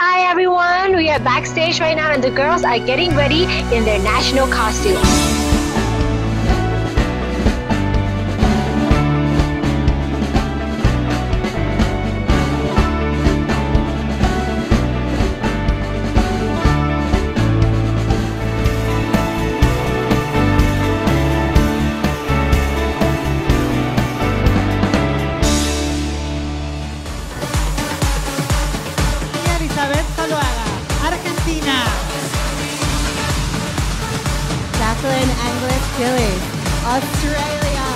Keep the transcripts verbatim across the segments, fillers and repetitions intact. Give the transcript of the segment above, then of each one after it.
Hi everyone, we are backstage right now and the girls are getting ready in their national costumes. Chile, Australia.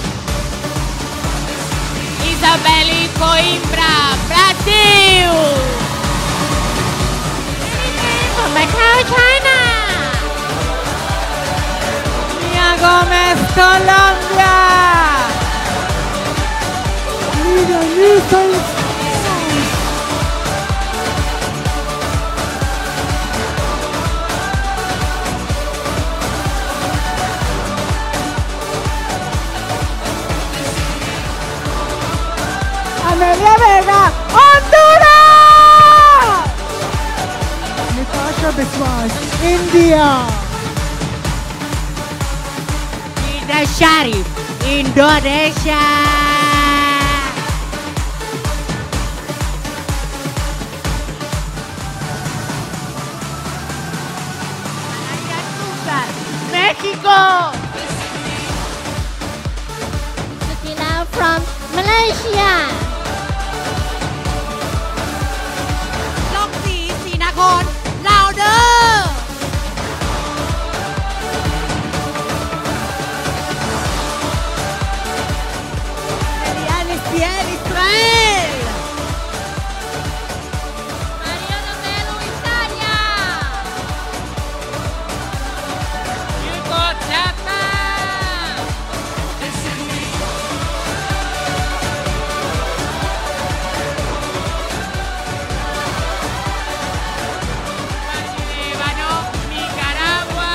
Isabelle Coimbra, Brazil. From Macau, China. Mia Gomez, Colombia. Lina Newton. Amelia Vega, Honduras! Natasha Biswas, India. Ida Sharif, Indonesia. Mexico. Sakina from Malaysia. Loxi, Sinakon, louder. Eliane Ciel, Israel. Mariano Melo, Italia. Hugo Japan. Líbano, Nicaragua.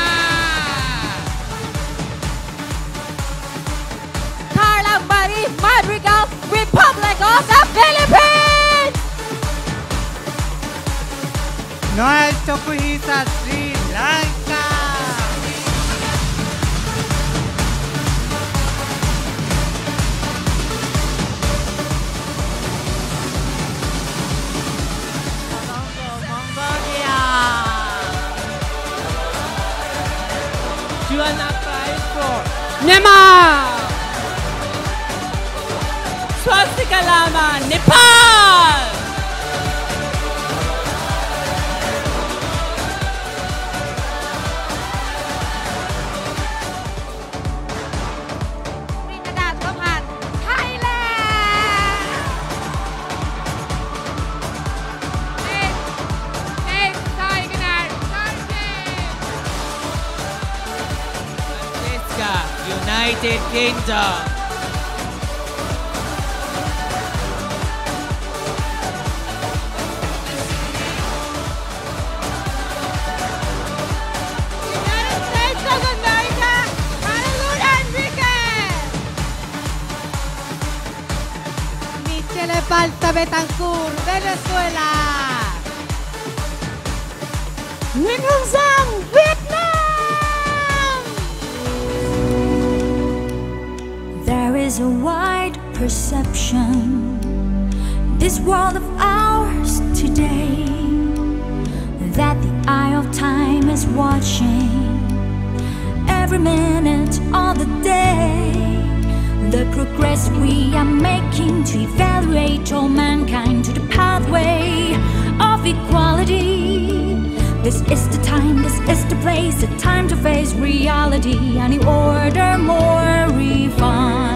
Carla Marie Madrigal, Republic of the Philippines. Noel Tokuhisa, Sri Lanka. Mongolia. Juana Castro, Myanmar. Swastika Lama, Nepal. Trinidad Lopan, Thailand. Next Tiger, Turkey. Francisca, United Kingdom. United States of America, Guadalupe Enriquez. Michelle Balta Betancourt, Venezuela. Nguyen Sang, Vietnam. There is a wide perception, this world of ours today, that the eye of time is watching every minute of the day. The progress we are making to evaluate all mankind to the pathway of equality. This is the time, this is the place, the time to face reality and the order more refined.